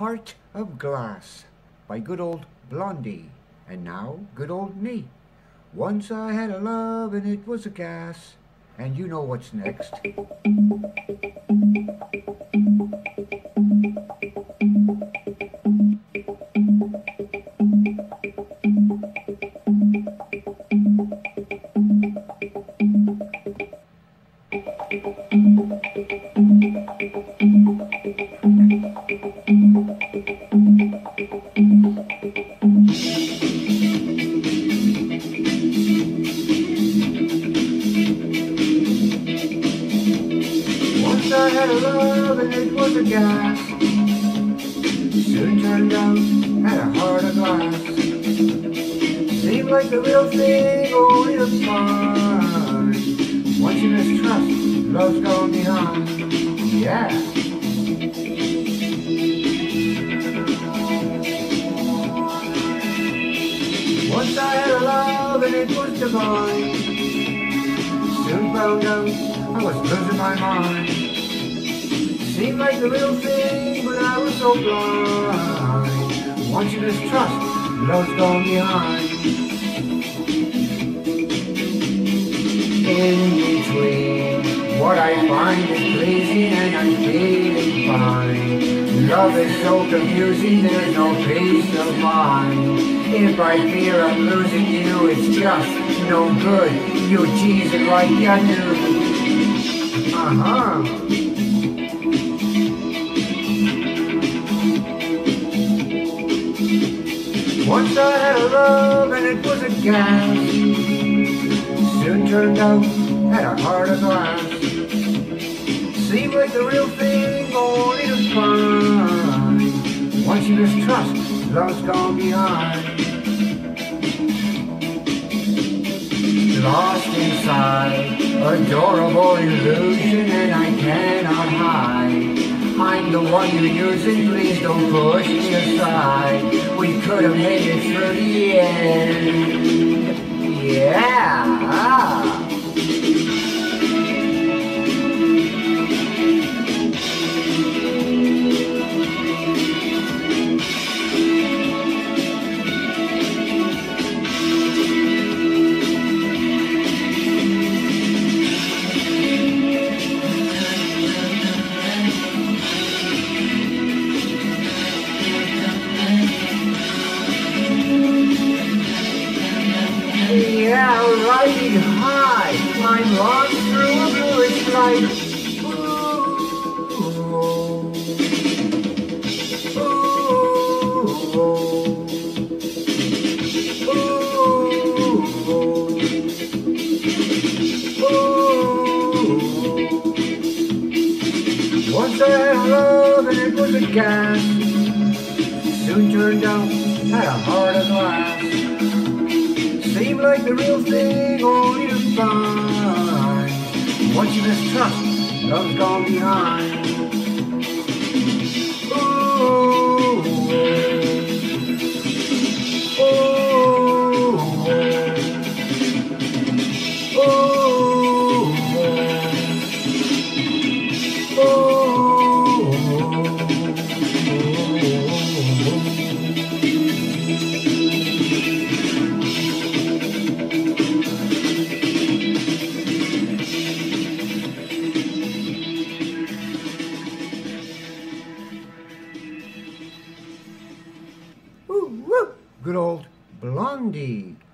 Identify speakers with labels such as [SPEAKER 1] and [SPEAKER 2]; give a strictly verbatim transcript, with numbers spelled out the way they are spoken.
[SPEAKER 1] Heart of Glass by good old Blondie, and now good old me. Once I had a love and it was a gas, and you know what's next. Once I had a love and it was a gas, soon turned out had a heart of glass. Seemed like the real thing, only to find once you mistrust, love's gone behind. Yeah. Once I had a love and it was divine, soon found out I was losing my mind. Seemed like the real thing, but I was so blind. Once you mistrust, love's gone behind. In between, what I find is pleasing and I'm feeling fine. Love is so confusing, there's no peace of mind. If I fear I'm losing you, it's just no good. You tease it like you do. Uh-huh. Once I had a love and it was a gas, soon turned out had a heart of glass. Seemed like the real thing, only to find once you mistrust, love's gone behind. Lost inside, adorable illusion, and I cannot hide. I'm the one you're using, please don't push me aside. We could have made it through the end. Yeah. Yeah, riding high, I'm lost through a bluish light. Ooh, ooh, ooh, ooh. Once I had love and it was a gas, soon turned out had a heart of glass. Seemed like the real thing, only to find once you mistrust, love's gone behind. Ooh, ooh, ooh, Ooh, woo. Good old Blondie.